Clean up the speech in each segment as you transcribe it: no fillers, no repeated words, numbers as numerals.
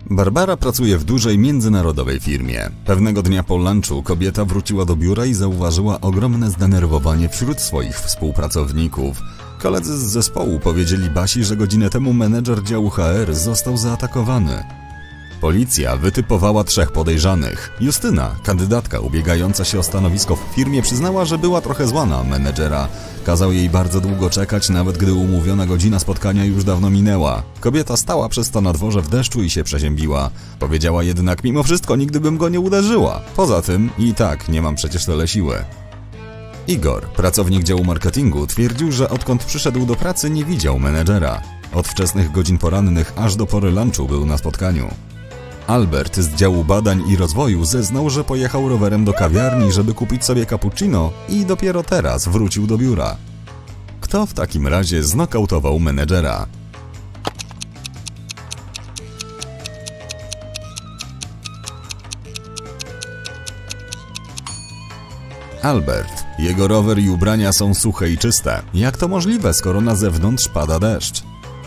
Barbara pracuje w dużej międzynarodowej firmie. Pewnego dnia po lunchu kobieta wróciła do biura i zauważyła ogromne zdenerwowanie wśród swoich współpracowników. Koledzy z zespołu powiedzieli Basi, że godzinę temu menedżer działu HR został zaatakowany. Policja wytypowała 3 podejrzanych. Justyna, kandydatka ubiegająca się o stanowisko w firmie, przyznała, że była trochę zła na menedżera. Kazał jej bardzo długo czekać, nawet gdy umówiona godzina spotkania już dawno minęła. Kobieta stała przez to na dworze w deszczu i się przeziębiła. Powiedziała jednak, mimo wszystko nigdy bym go nie uderzyła. Poza tym i tak nie mam przecież tyle siły. Igor, pracownik działu marketingu, twierdził, że odkąd przyszedł do pracy nie widział menedżera. Od wczesnych godzin porannych aż do pory lunchu był na spotkaniu. Albert z działu badań i rozwoju zeznał, że pojechał rowerem do kawiarni, żeby kupić sobie cappuccino i dopiero teraz wrócił do biura. Kto w takim razie znokautował menedżera? Albert. Jego rower i ubrania są suche i czyste. Jak to możliwe, skoro na zewnątrz pada deszcz?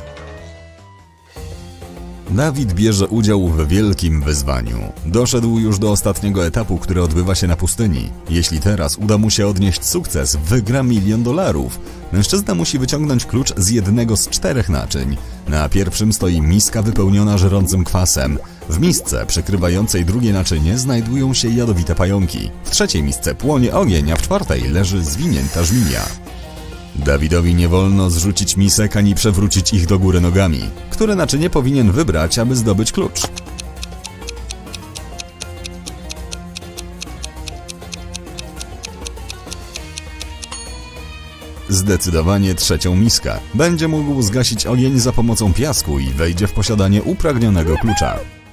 Dawid bierze udział w wielkim wyzwaniu. Doszedł już do ostatniego etapu, który odbywa się na pustyni. Jeśli teraz uda mu się odnieść sukces, wygra $1 000 000. Mężczyzna musi wyciągnąć klucz z jednego z 4 naczyń. Na pierwszym stoi miska wypełniona żrącym kwasem. W misce przykrywającej drugie naczynie znajdują się jadowite pająki. W trzeciej misce płonie ogień, a w czwartej leży zwinięta żmija. Dawidowi nie wolno zrzucić misek ani przewrócić ich do góry nogami. Które naczynie powinien wybrać, aby zdobyć klucz? Zdecydowanie trzecią miskę. Będzie mógł zgasić ogień za pomocą piasku i wejdzie w posiadanie upragnionego klucza.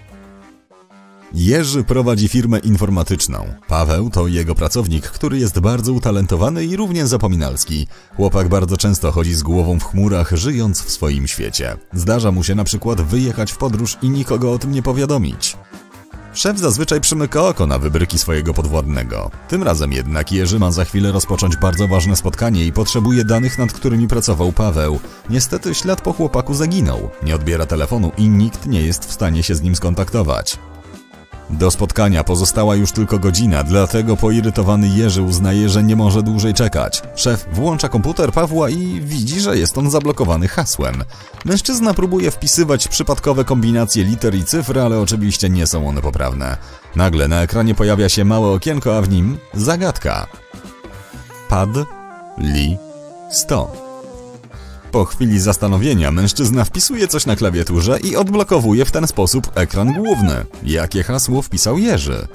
Jerzy prowadzi firmę informatyczną. Paweł to jego pracownik, który jest bardzo utalentowany i równie zapominalski. Chłopak bardzo często chodzi z głową w chmurach, żyjąc w swoim świecie. Zdarza mu się na przykład wyjechać w podróż i nikogo o tym nie powiadomić. Szef zazwyczaj przymyka oko na wybryki swojego podwładnego. Tym razem jednak Jerzy ma za chwilę rozpocząć bardzo ważne spotkanie i potrzebuje danych, nad którymi pracował Paweł. Niestety ślad po chłopaku zaginął. Nie odbiera telefonu i nikt nie jest w stanie się z nim skontaktować. Do spotkania pozostała już tylko godzina, dlatego poirytowany Jerzy uznaje, że nie może dłużej czekać. Szef włącza komputer Pawła i widzi, że jest on zablokowany hasłem. Mężczyzna próbuje wpisywać przypadkowe kombinacje liter i cyfr, ale oczywiście nie są one poprawne. Nagle na ekranie pojawia się małe okienko, a w nim zagadka. Pad li 100. Po chwili zastanowienia mężczyzna wpisuje coś na klawiaturze i odblokowuje w ten sposób ekran główny. Jakie hasło wpisał Jerzy?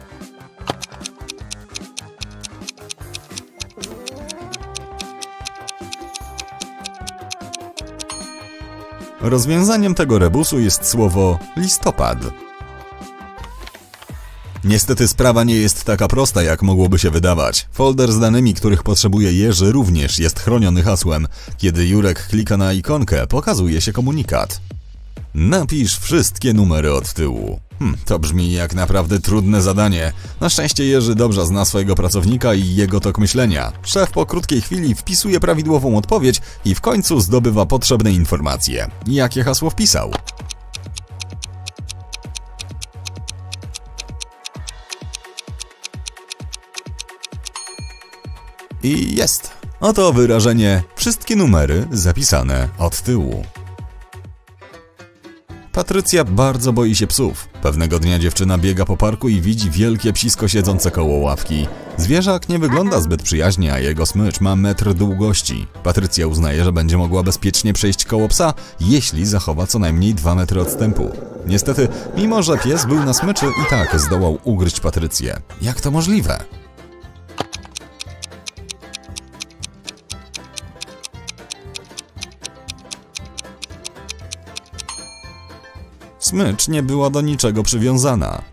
Rozwiązaniem tego rebusu jest słowo listopad. Niestety sprawa nie jest taka prosta, jak mogłoby się wydawać. Folder z danymi, których potrzebuje Jerzy, również jest chroniony hasłem. Kiedy Jurek klika na ikonkę, pokazuje się komunikat. Napisz wszystkie numery od tyłu. To brzmi jak naprawdę trudne zadanie. Na szczęście Jerzy dobrze zna swojego pracownika i jego tok myślenia. Szef po krótkiej chwili wpisuje prawidłową odpowiedź i w końcu zdobywa potrzebne informacje. Jakie hasło wpisał? I jest. Oto wyrażenie wszystkie numery zapisane od tyłu. Patrycja bardzo boi się psów. Pewnego dnia dziewczyna biega po parku i widzi wielkie psisko siedzące koło ławki. Zwierzak nie wygląda zbyt przyjaźnie, a jego smycz ma 1 metr długości. Patrycja uznaje, że będzie mogła bezpiecznie przejść koło psa, jeśli zachowa co najmniej 2 metry odstępu. Niestety, mimo że pies był na smyczy, i tak zdołał ugryźć Patrycję. Jak to możliwe? Smycz nie była do niczego przywiązana.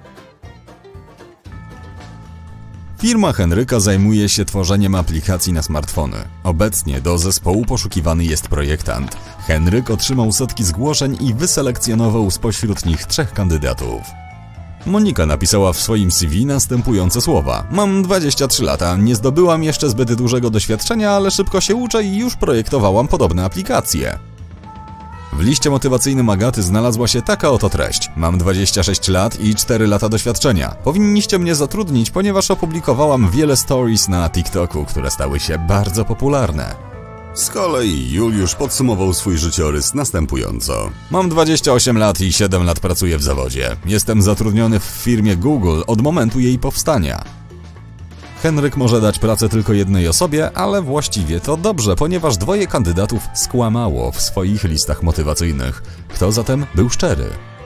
Firma Henryka zajmuje się tworzeniem aplikacji na smartfony. Obecnie do zespołu poszukiwany jest projektant. Henryk otrzymał setki zgłoszeń i wyselekcjonował spośród nich 3 kandydatów. Monika napisała w swoim CV następujące słowa. Mam 23 lata, nie zdobyłam jeszcze zbyt dużego doświadczenia, ale szybko się uczę i już projektowałam podobne aplikacje. W liście motywacyjnym Agaty znalazła się taka oto treść. Mam 26 lat i 4 lata doświadczenia. Powinniście mnie zatrudnić, ponieważ opublikowałam wiele stories na TikToku, które stały się bardzo popularne. Z kolei Juliusz podsumował swój życiorys następująco. Mam 28 lat i 7 lat pracuję w zawodzie. Jestem zatrudniony w firmie Google od momentu jej powstania. Henryk może dać pracę tylko jednej osobie, ale właściwie to dobrze, ponieważ 2 kandydatów skłamało w swoich listach motywacyjnych. Kto zatem był szczery?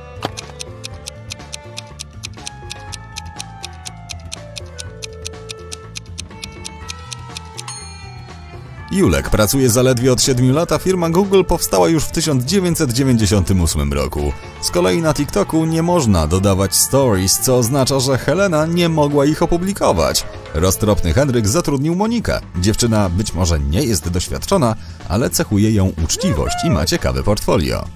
Julek pracuje zaledwie od 7 lat, a firma Google powstała już w 1998 roku. Z kolei na TikToku nie można dodawać stories, co oznacza, że Helena nie mogła ich opublikować. Roztropny Henryk zatrudnił Monikę. Dziewczyna być może nie jest doświadczona, ale cechuje ją uczciwość i ma ciekawe portfolio.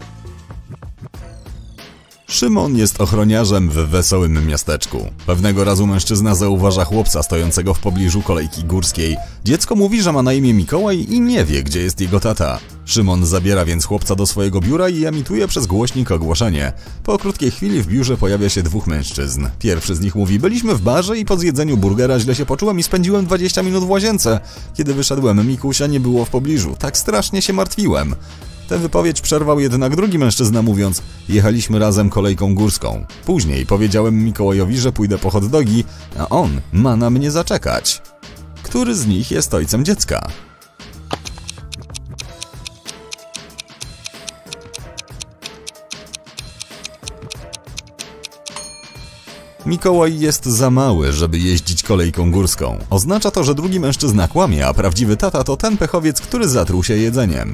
Szymon jest ochroniarzem w wesołym miasteczku. Pewnego razu mężczyzna zauważa chłopca stojącego w pobliżu kolejki górskiej. Dziecko mówi, że ma na imię Mikołaj i nie wie, gdzie jest jego tata. Szymon zabiera więc chłopca do swojego biura i emituje przez głośnik ogłoszenie. Po krótkiej chwili w biurze pojawia się 2 mężczyzn. Pierwszy z nich mówi: byliśmy w barze i po zjedzeniu burgera źle się poczułem i spędziłem 20 minut w łazience. Kiedy wyszedłem, Mikusia nie było w pobliżu. Tak strasznie się martwiłem. Tę wypowiedź przerwał jednak drugi mężczyzna, mówiąc: jechaliśmy razem kolejką górską. Później powiedziałem Mikołajowi, że pójdę po hot dogi, a on ma na mnie zaczekać. Który z nich jest ojcem dziecka? Mikołaj jest za mały, żeby jeździć kolejką górską. Oznacza to, że drugi mężczyzna kłamie, a prawdziwy tata to ten pechowiec, który zatruł się jedzeniem.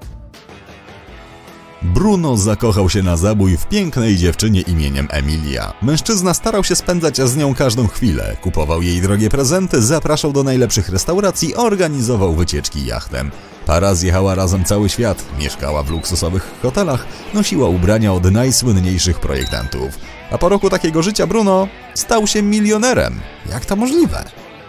Bruno zakochał się na zabój w pięknej dziewczynie imieniem Emilia. Mężczyzna starał się spędzać z nią każdą chwilę. Kupował jej drogie prezenty, zapraszał do najlepszych restauracji, organizował wycieczki jachtem. Para zjechała razem cały świat, mieszkała w luksusowych hotelach, nosiła ubrania od najsłynniejszych projektantów. A po roku takiego życia Bruno stał się milionerem. Jak to możliwe?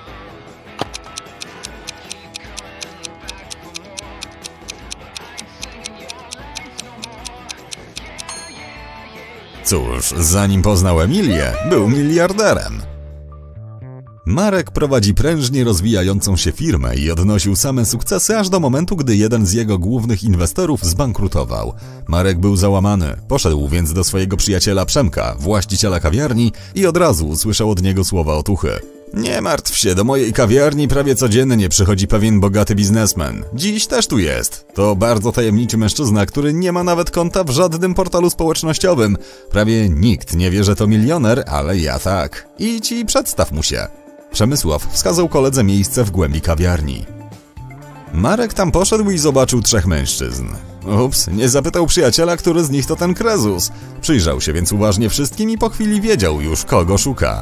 Cóż, zanim poznał Emilię, był miliarderem. Marek prowadzi prężnie rozwijającą się firmę i odnosił same sukcesy aż do momentu, gdy jeden z jego głównych inwestorów zbankrutował. Marek był załamany, poszedł więc do swojego przyjaciela Przemka, właściciela kawiarni, i od razu usłyszał od niego słowa otuchy. Nie martw się, do mojej kawiarni prawie codziennie przychodzi pewien bogaty biznesmen. Dziś też tu jest. To bardzo tajemniczy mężczyzna, który nie ma nawet konta w żadnym portalu społecznościowym. Prawie nikt nie wie, że to milioner, ale ja tak. Idź i przedstaw mu się. Przemysław wskazał koledze miejsce w głębi kawiarni. Marek tam poszedł i zobaczył 3 mężczyzn. Ups, nie zapytał przyjaciela, który z nich to ten Krezus. Przyjrzał się więc uważnie wszystkim i po chwili wiedział już, kogo szuka.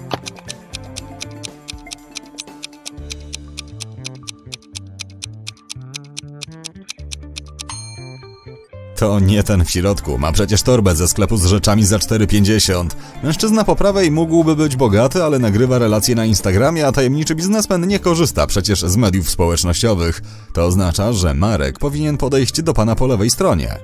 To nie ten w środku, ma przecież torbę ze sklepu z rzeczami za 4,50. Mężczyzna po prawej mógłby być bogaty, ale nagrywa relacje na Instagramie, a tajemniczy biznesmen nie korzysta przecież z mediów społecznościowych. To oznacza, że Marek powinien podejść do pana po lewej stronie.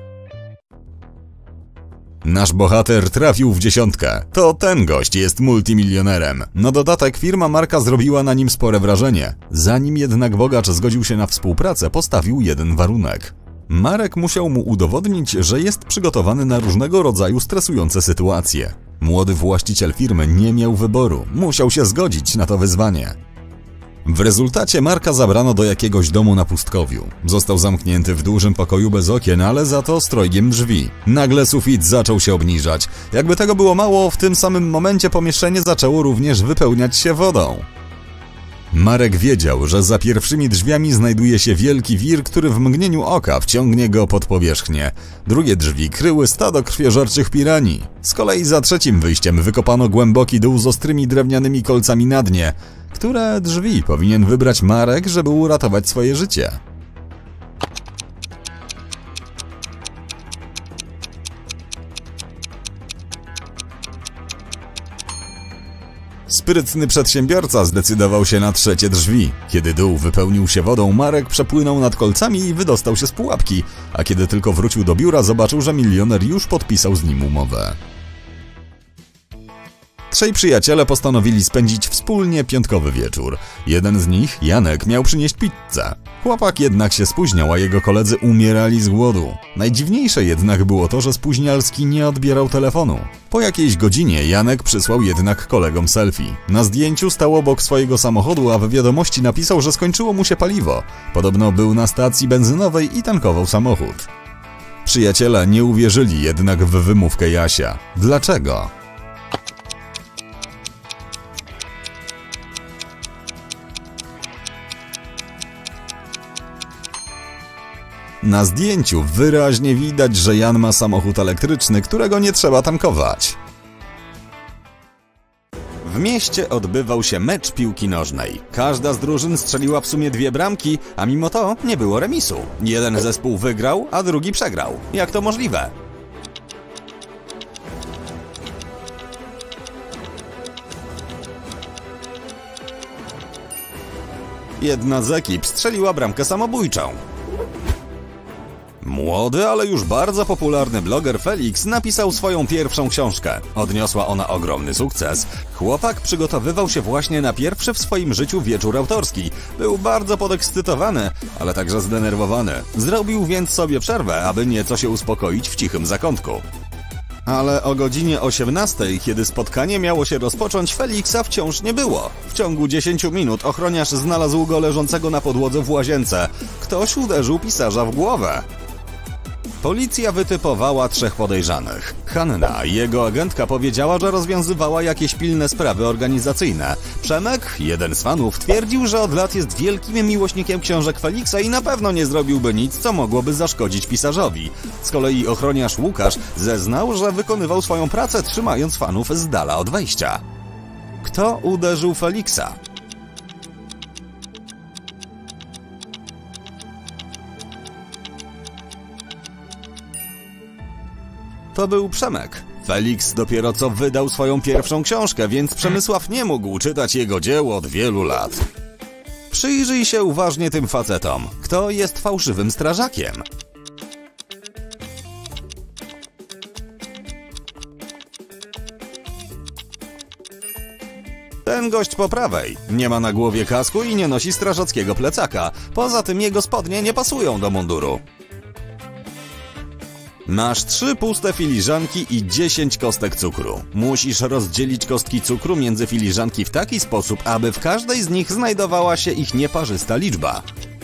Nasz bohater trafił w 10. To ten gość jest multimilionerem. Na dodatek firma Marka zrobiła na nim spore wrażenie. Zanim jednak bogacz zgodził się na współpracę, postawił jeden warunek. Marek musiał mu udowodnić, że jest przygotowany na różnego rodzaju stresujące sytuacje. Młody właściciel firmy nie miał wyboru, musiał się zgodzić na to wyzwanie. W rezultacie Marka zabrano do jakiegoś domu na pustkowiu. Został zamknięty w dużym pokoju bez okien, ale za to z trojgiem drzwi. Nagle sufit zaczął się obniżać. Jakby tego było mało, w tym samym momencie pomieszczenie zaczęło również wypełniać się wodą. Marek wiedział, że za pierwszymi drzwiami znajduje się wielki wir, który w mgnieniu oka wciągnie go pod powierzchnię. Drugie drzwi kryły stado krwiożerczych piranii. Z kolei za trzecim wyjściem wykopano głęboki dół z ostrymi drewnianymi kolcami na dnie. Które drzwi powinien wybrać Marek, żeby uratować swoje życie? Sprytny przedsiębiorca zdecydował się na trzecie drzwi. Kiedy dół wypełnił się wodą, Marek przepłynął nad kolcami i wydostał się z pułapki, a kiedy tylko wrócił do biura, zobaczył, że milioner już podpisał z nim umowę. Trzej przyjaciele postanowili spędzić wspólnie piątkowy wieczór. Jeden z nich, Janek, miał przynieść pizzę. Chłopak jednak się spóźniał, a jego koledzy umierali z głodu. Najdziwniejsze jednak było to, że spóźnialski nie odbierał telefonu. Po jakiejś godzinie Janek przysłał jednak kolegom selfie. Na zdjęciu stał obok swojego samochodu, a w wiadomości napisał, że skończyło mu się paliwo. Podobno był na stacji benzynowej i tankował samochód. Przyjaciele nie uwierzyli jednak w wymówkę Jasia. Dlaczego? Na zdjęciu wyraźnie widać, że Jan ma samochód elektryczny, którego nie trzeba tankować. W mieście odbywał się mecz piłki nożnej. Każda z drużyn strzeliła w sumie 2 bramki, a mimo to nie było remisu. Jeden zespół wygrał, a drugi przegrał. Jak to możliwe? Jedna z ekip strzeliła bramkę samobójczą. Młody, ale już bardzo popularny bloger Felix napisał swoją pierwszą książkę. Odniosła ona ogromny sukces. Chłopak przygotowywał się właśnie na pierwszy w swoim życiu wieczór autorski. Był bardzo podekscytowany, ale także zdenerwowany. Zrobił więc sobie przerwę, aby nieco się uspokoić w cichym zakątku. Ale o godzinie 18, kiedy spotkanie miało się rozpocząć, Feliksa wciąż nie było. W ciągu 10 minut ochroniarz znalazł go leżącego na podłodze w łazience. Ktoś uderzył pisarza w głowę. Policja wytypowała 3 podejrzanych. Hanna, jego agentka, powiedziała, że rozwiązywała jakieś pilne sprawy organizacyjne. Przemek, jeden z fanów, twierdził, że od lat jest wielkim miłośnikiem książek Feliksa i na pewno nie zrobiłby nic, co mogłoby zaszkodzić pisarzowi. Z kolei ochroniarz Łukasz zeznał, że wykonywał swoją pracę, trzymając fanów z dala od wejścia. Kto uderzył Feliksa? To był Przemek. Felix dopiero co wydał swoją pierwszą książkę, więc Przemysław nie mógł czytać jego dzieł od wielu lat. Przyjrzyj się uważnie tym facetom. Kto jest fałszywym strażakiem? Ten gość po prawej. Nie ma na głowie kasku i nie nosi strażackiego plecaka. Poza tym jego spodnie nie pasują do munduru. Masz 3 puste filiżanki i 10 kostek cukru. Musisz rozdzielić kostki cukru między filiżanki w taki sposób, aby w każdej z nich znajdowała się ich nieparzysta liczba.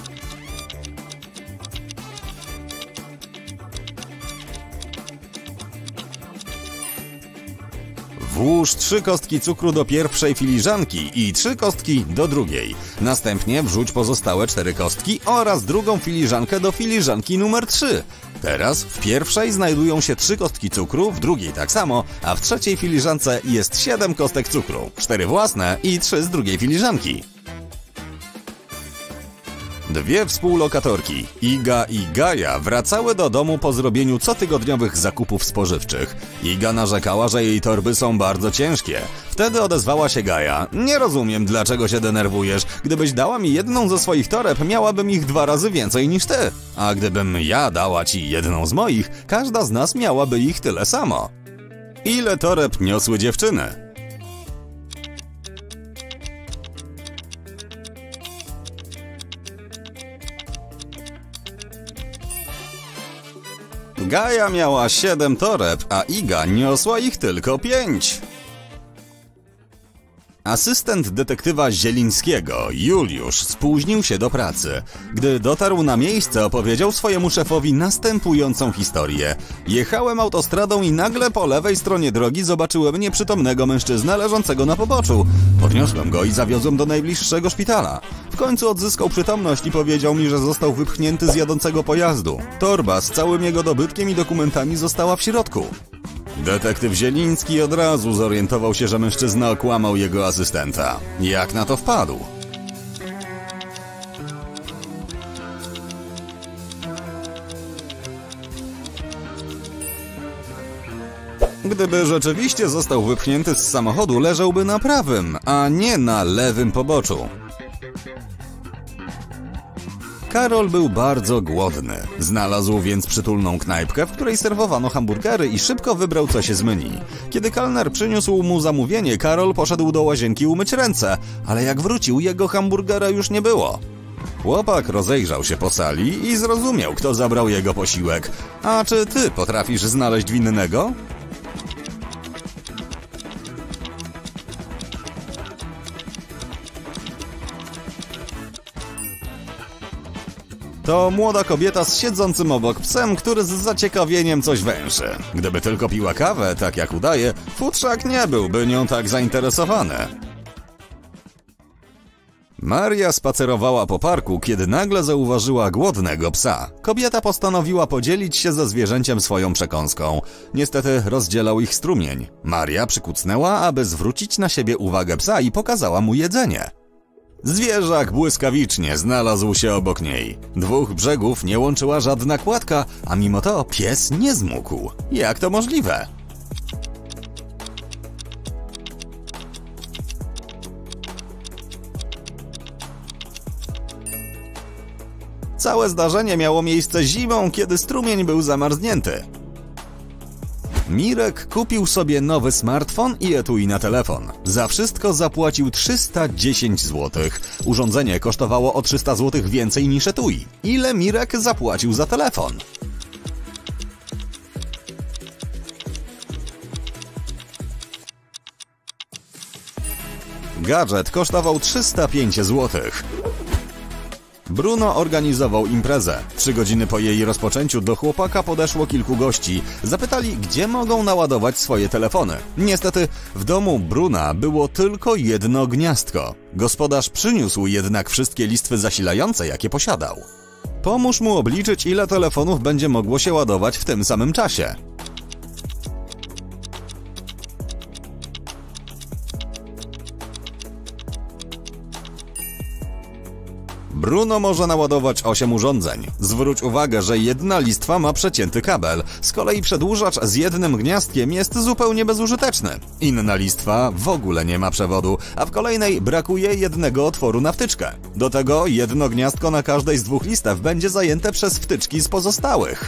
Włóż 3 kostki cukru do pierwszej filiżanki i 3 kostki do drugiej. Następnie wrzuć pozostałe 4 kostki oraz drugą filiżankę do filiżanki numer 3. Teraz w pierwszej znajdują się 3 kostki cukru, w drugiej tak samo, a w trzeciej filiżance jest 7 kostek cukru, 4 własne i 3 z drugiej filiżanki. 2 współlokatorki, Iga i Gaja, wracały do domu po zrobieniu cotygodniowych zakupów spożywczych. Iga narzekała, że jej torby są bardzo ciężkie. Wtedy odezwała się Gaja. Nie rozumiem, dlaczego się denerwujesz. Gdybyś dała mi jedną ze swoich toreb, miałabym ich 2 razy więcej niż ty. A gdybym ja dała ci jedną z moich, każda z nas miałaby ich tyle samo. Ile toreb niosły dziewczyny? Gaja miała 7 toreb, a Iga niosła ich tylko 5. Asystent detektywa Zielińskiego, Juliusz, spóźnił się do pracy. Gdy dotarł na miejsce, opowiedział swojemu szefowi następującą historię. Jechałem autostradą i nagle po lewej stronie drogi zobaczyłem nieprzytomnego mężczyznę leżącego na poboczu. Podniosłem go i zawiozłem do najbliższego szpitala. W końcu odzyskał przytomność i powiedział mi, że został wypchnięty z jadącego pojazdu. Torba z całym jego dobytkiem i dokumentami została w środku. Detektyw Zieliński od razu zorientował się, że mężczyzna okłamał jego asystenta. Jak na to wpadł? Gdyby rzeczywiście został wypchnięty z samochodu, leżałby na prawym, a nie na lewym poboczu. Karol był bardzo głodny. Znalazł więc przytulną knajpkę, w której serwowano hamburgery i szybko wybrał coś z menu. Kiedy kelner przyniósł mu zamówienie, Karol poszedł do łazienki umyć ręce, ale jak wrócił, jego hamburgera już nie było. Chłopak rozejrzał się po sali i zrozumiał, kto zabrał jego posiłek. A czy ty potrafisz znaleźć winnego? To młoda kobieta z siedzącym obok psem, który z zaciekawieniem coś węszy. Gdyby tylko piła kawę, tak jak udaje, futrzak nie byłby nią tak zainteresowany. Maria spacerowała po parku, kiedy nagle zauważyła głodnego psa. Kobieta postanowiła podzielić się ze zwierzęciem swoją przekąską. Niestety rozdzielał ich strumień. Maria przykucnęła, aby zwrócić na siebie uwagę psa i pokazała mu jedzenie. Zwierzak błyskawicznie znalazł się obok niej. Dwóch brzegów nie łączyła żadna kładka, a mimo to pies nie zmógł. Jak to możliwe? Całe zdarzenie miało miejsce zimą, kiedy strumień był zamarznięty. Mirek kupił sobie nowy smartfon i etui na telefon. Za wszystko zapłacił 310 zł. Urządzenie kosztowało o 300 zł więcej niż etui. Ile Mirek zapłacił za telefon? Gadżet kosztował 305 zł. Bruno organizował imprezę. 3 godziny po jej rozpoczęciu do chłopaka podeszło kilku gości. Zapytali, gdzie mogą naładować swoje telefony. Niestety w domu Bruna było tylko jedno gniazdko. Gospodarz przyniósł jednak wszystkie listwy zasilające, jakie posiadał. Pomóż mu obliczyć, ile telefonów będzie mogło się ładować w tym samym czasie. Bruno może naładować 8 urządzeń. Zwróć uwagę, że jedna listwa ma przecięty kabel. Z kolei przedłużacz z jednym gniazdkiem jest zupełnie bezużyteczny. Inna listwa w ogóle nie ma przewodu, a w kolejnej brakuje jednego otworu na wtyczkę. Do tego jedno gniazdko na każdej z 2 listew będzie zajęte przez wtyczki z pozostałych.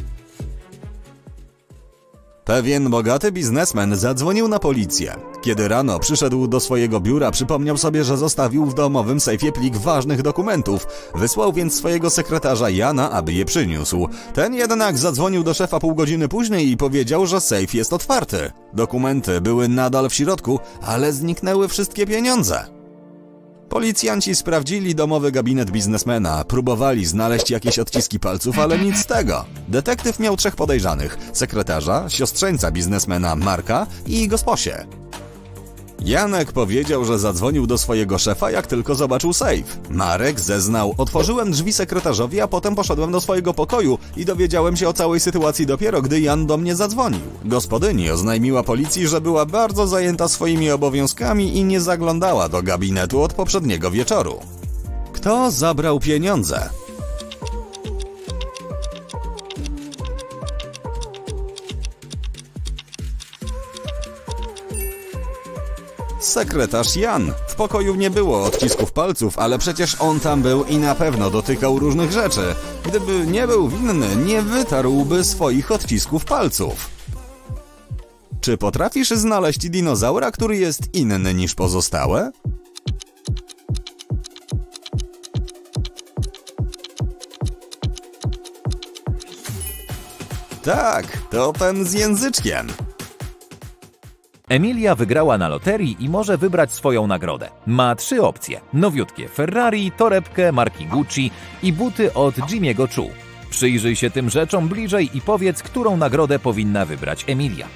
Pewien bogaty biznesmen zadzwonił na policję. Kiedy rano przyszedł do swojego biura, przypomniał sobie, że zostawił w domowym sejfie plik ważnych dokumentów. Wysłał więc swojego sekretarza Jana, aby je przyniósł. Ten jednak zadzwonił do szefa pół godziny później i powiedział, że sejf jest otwarty. Dokumenty były nadal w środku, ale zniknęły wszystkie pieniądze. Policjanci sprawdzili domowy gabinet biznesmena, próbowali znaleźć jakieś odciski palców, ale nic z tego. Detektyw miał 3 podejrzanych: sekretarza, siostrzeńca biznesmena Marka i gosposię. Janek powiedział, że zadzwonił do swojego szefa, jak tylko zobaczył sejf. Marek zeznał: otworzyłem drzwi sekretarzowi, a potem poszedłem do swojego pokoju i dowiedziałem się o całej sytuacji dopiero, gdy Jan do mnie zadzwonił. Gospodyni oznajmiła policji, że była bardzo zajęta swoimi obowiązkami i nie zaglądała do gabinetu od poprzedniego wieczoru. Kto zabrał pieniądze? Sekretarz Jan. W pokoju nie było odcisków palców, ale przecież on tam był i na pewno dotykał różnych rzeczy. Gdyby nie był winny, nie wytarłby swoich odcisków palców. Czy potrafisz znaleźć dinozaura, który jest inny niż pozostałe? Tak, to ten z języczkiem. Emilia wygrała na loterii i może wybrać swoją nagrodę. Ma 3 opcje: nowiutkie Ferrari, torebkę marki Gucci i buty od Jimmy'ego Choo. Przyjrzyj się tym rzeczom bliżej i powiedz, którą nagrodę powinna wybrać Emilia.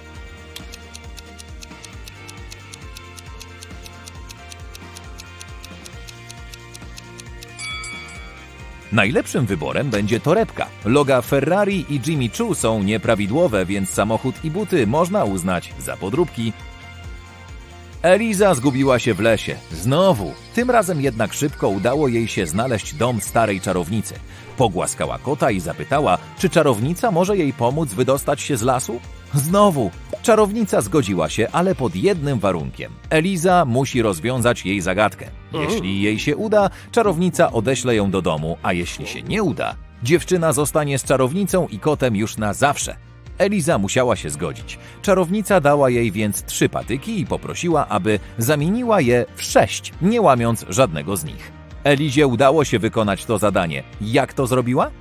Najlepszym wyborem będzie torebka. Loga Ferrari i Jimmy Choo są nieprawidłowe, więc samochód i buty można uznać za podróbki. Eliza zgubiła się w lesie. Znowu. Tym razem jednak szybko udało jej się znaleźć dom starej czarownicy. Pogłaskała kota i zapytała, czy czarownica może jej pomóc wydostać się z lasu? Znowu. Czarownica zgodziła się, ale pod jednym warunkiem. Eliza musi rozwiązać jej zagadkę. Jeśli jej się uda, czarownica odeśle ją do domu, a jeśli się nie uda, dziewczyna zostanie z czarownicą i kotem już na zawsze. Eliza musiała się zgodzić. Czarownica dała jej więc 3 patyki i poprosiła, aby zamieniła je w 6, nie łamiąc żadnego z nich. Elizie udało się wykonać to zadanie. Jak to zrobiła?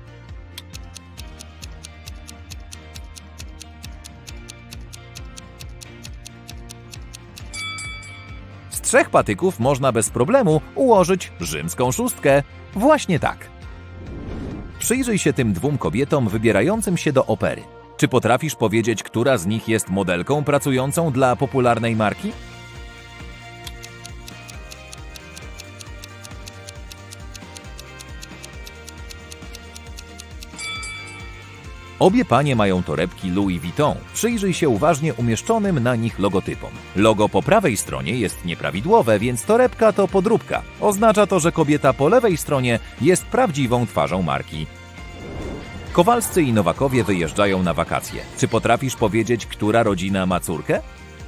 Z 3 patyków można bez problemu ułożyć rzymską szóstkę. Właśnie tak. Przyjrzyj się tym 2 kobietom wybierającym się do opery. Czy potrafisz powiedzieć, która z nich jest modelką pracującą dla popularnej marki? Obie panie mają torebki Louis Vuitton. Przyjrzyj się uważnie umieszczonym na nich logotypom. Logo po prawej stronie jest nieprawidłowe, więc torebka to podróbka. Oznacza to, że kobieta po lewej stronie jest prawdziwą twarzą marki. Kowalscy i Nowakowie wyjeżdżają na wakacje. Czy potrafisz powiedzieć, która rodzina ma córkę?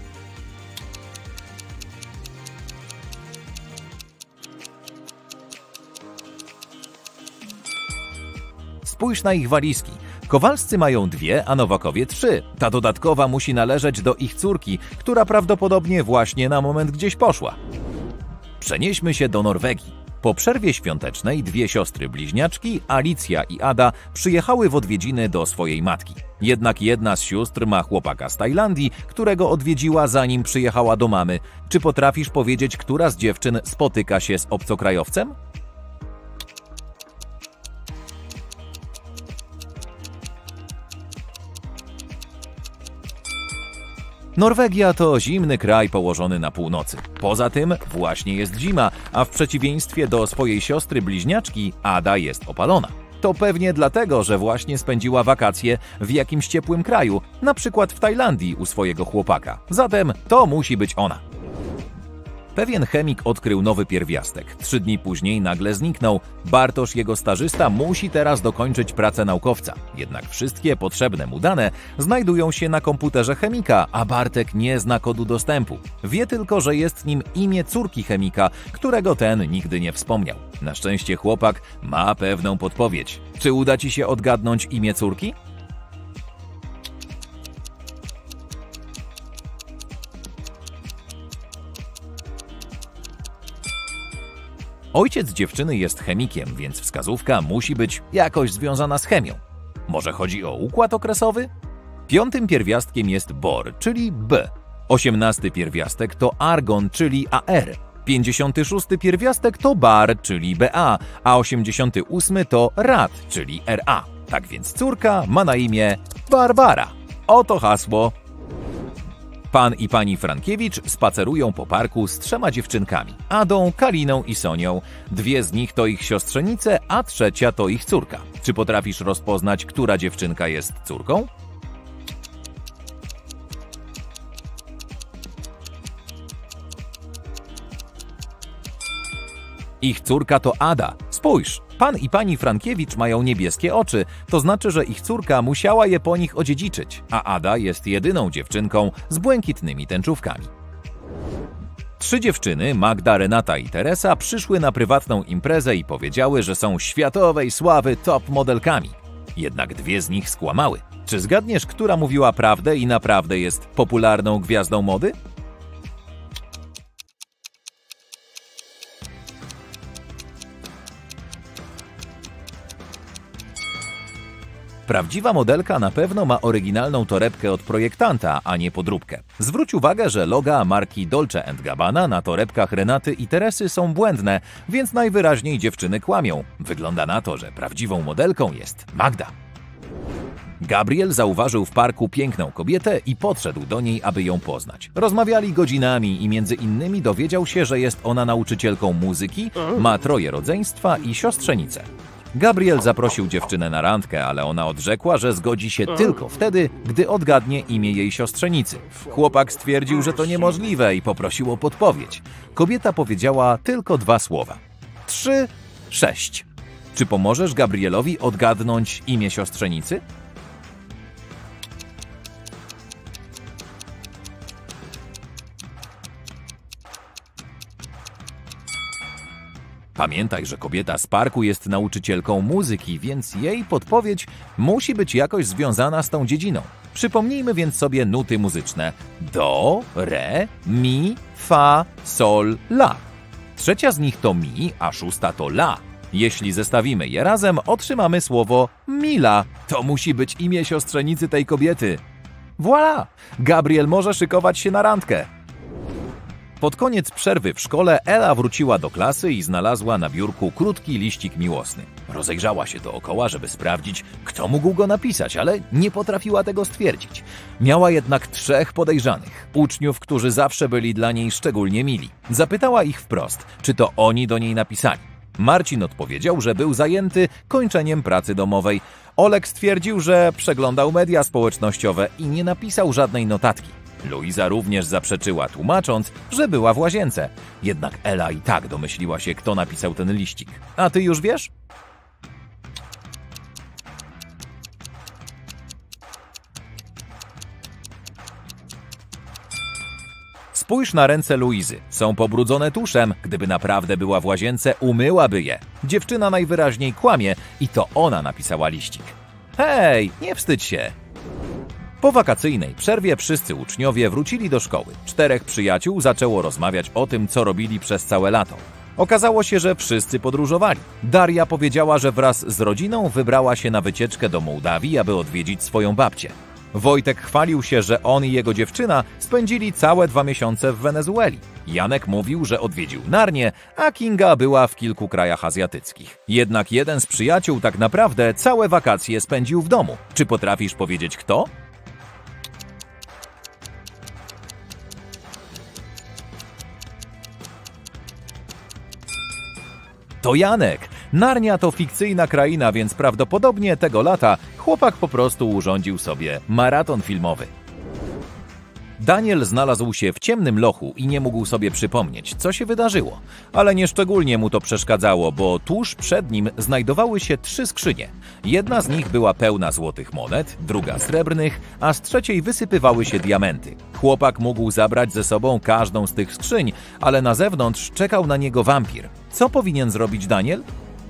Spójrz na ich walizki. Kowalscy mają 2, a Nowakowie 3. Ta dodatkowa musi należeć do ich córki, która prawdopodobnie właśnie na moment gdzieś poszła. Przenieśmy się do Norwegii. Po przerwie świątecznej 2 siostry bliźniaczki, Alicja i Ada, przyjechały w odwiedziny do swojej matki. Jednak jedna z sióstr ma chłopaka z Tajlandii, którego odwiedziła zanim przyjechała do mamy. Czy potrafisz powiedzieć, która z dziewczyn spotyka się z obcokrajowcem? Norwegia to zimny kraj położony na północy. Poza tym właśnie jest zima, a w przeciwieństwie do swojej siostry bliźniaczki Ada jest opalona. To pewnie dlatego, że właśnie spędziła wakacje w jakimś ciepłym kraju, na przykład w Tajlandii u swojego chłopaka. Zatem to musi być ona. Pewien chemik odkrył nowy pierwiastek. 3 dni później nagle zniknął. Bartosz, jego stażysta, musi teraz dokończyć pracę naukowca. Jednak wszystkie potrzebne mu dane znajdują się na komputerze chemika, a Bartek nie zna kodu dostępu. Wie tylko, że jest nim imię córki chemika, którego ten nigdy nie wspomniał. Na szczęście chłopak ma pewną podpowiedź. Czy uda ci się odgadnąć imię córki? Ojciec dziewczyny jest chemikiem, więc wskazówka musi być jakoś związana z chemią. Może chodzi o układ okresowy? 5. pierwiastkiem jest bor, czyli B. 18. pierwiastek to argon, czyli AR. 56. pierwiastek to bar, czyli BA, a 88. to rad, czyli RA. Tak więc córka ma na imię Barbara. Oto hasło. Pan i pani Frankiewicz spacerują po parku z 3 dziewczynkami. Adą, Kaliną i Sonią. 2 z nich to ich siostrzenice, a 3 to ich córka. Czy potrafisz rozpoznać, która dziewczynka jest córką? Ich córka to Ada. Spójrz, pan i pani Frankiewicz mają niebieskie oczy. To znaczy, że ich córka musiała je po nich odziedziczyć, a Ada jest jedyną dziewczynką z błękitnymi tęczówkami. 3 dziewczyny, Magda, Renata i Teresa, przyszły na prywatną imprezę i powiedziały, że są światowej sławy top modelkami. Jednak 2 z nich skłamały. Czy zgadniesz, która mówiła prawdę i naprawdę jest popularną gwiazdą mody? Prawdziwa modelka na pewno ma oryginalną torebkę od projektanta, a nie podróbkę. Zwróć uwagę, że loga marki Dolce & Gabbana na torebkach Renaty i Teresy są błędne, więc najwyraźniej dziewczyny kłamią. Wygląda na to, że prawdziwą modelką jest Magda. Gabriel zauważył w parku piękną kobietę i podszedł do niej, aby ją poznać. Rozmawiali godzinami i między innymi dowiedział się, że jest ona nauczycielką muzyki, ma 3 rodzeństwa i siostrzenicę. Gabriel zaprosił dziewczynę na randkę, ale ona odrzekła, że zgodzi się tylko wtedy, gdy odgadnie imię jej siostrzenicy. Chłopak stwierdził, że to niemożliwe i poprosił o podpowiedź. Kobieta powiedziała tylko 2 słowa. 3, 6. Czy pomożesz Gabrielowi odgadnąć imię siostrzenicy? Pamiętaj, że kobieta z parku jest nauczycielką muzyki, więc jej podpowiedź musi być jakoś związana z tą dziedziną. Przypomnijmy więc sobie nuty muzyczne: do, re, mi, fa, sol, la. Trzecia z nich to mi, a szósta to la. Jeśli zestawimy je razem, otrzymamy słowo Mila. To musi być imię siostrzenicy tej kobiety. Voilà! Gabriel może szykować się na randkę. Pod koniec przerwy w szkole Ela wróciła do klasy i znalazła na biurku krótki liścik miłosny. Rozejrzała się dookoła, żeby sprawdzić, kto mógł go napisać, ale nie potrafiła tego stwierdzić. Miała jednak 3 podejrzanych, uczniów, którzy zawsze byli dla niej szczególnie mili. Zapytała ich wprost, czy to oni do niej napisali. Marcin odpowiedział, że był zajęty kończeniem pracy domowej. Olek stwierdził, że przeglądał media społecznościowe i nie napisał żadnej notatki. Luiza również zaprzeczyła, tłumacząc, że była w łazience. Jednak Ela i tak domyśliła się, kto napisał ten liścik. A ty już wiesz? Spójrz na ręce Luizy. Są pobrudzone tuszem. Gdyby naprawdę była w łazience, umyłaby je. Dziewczyna najwyraźniej kłamie i to ona napisała liścik. Hej, nie wstydź się! Po wakacyjnej przerwie wszyscy uczniowie wrócili do szkoły. 4 przyjaciół zaczęło rozmawiać o tym, co robili przez całe lato. Okazało się, że wszyscy podróżowali. Daria powiedziała, że wraz z rodziną wybrała się na wycieczkę do Mołdawii, aby odwiedzić swoją babcię. Wojtek chwalił się, że on i jego dziewczyna spędzili całe 2 miesiące w Wenezueli. Janek mówił, że odwiedził Narnię, a Kinga była w kilku krajach azjatyckich. Jednak jeden z przyjaciół tak naprawdę całe wakacje spędził w domu. Czy potrafisz powiedzieć kto? To Janek. Narnia to fikcyjna kraina, więc prawdopodobnie tego lata chłopak po prostu urządził sobie maraton filmowy. Daniel znalazł się w ciemnym lochu i nie mógł sobie przypomnieć, co się wydarzyło. Ale nieszczególnie mu to przeszkadzało, bo tuż przed nim znajdowały się 3 skrzynie. Jedna z nich była pełna złotych monet, druga srebrnych, a z trzeciej wysypywały się diamenty. Chłopak mógł zabrać ze sobą każdą z tych skrzyń, ale na zewnątrz czekał na niego wampir. Co powinien zrobić Daniel?